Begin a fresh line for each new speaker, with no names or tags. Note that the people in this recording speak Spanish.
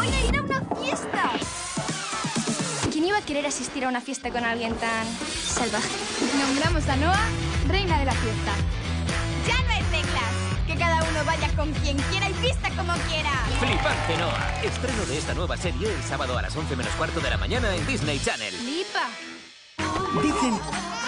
¡Voy a ir a una fiesta! ¿Quién iba a querer asistir a una fiesta con alguien tan salvaje?
Nombramos a Noah reina de la fiesta.
¡Ya no hay reglas! Que cada uno vaya con quien quiera y vista como quiera.
Flipante Noah. Estreno de esta nueva serie el sábado a las 11 menos cuarto de la mañana en Disney Channel.
¡Flipa!
Dicen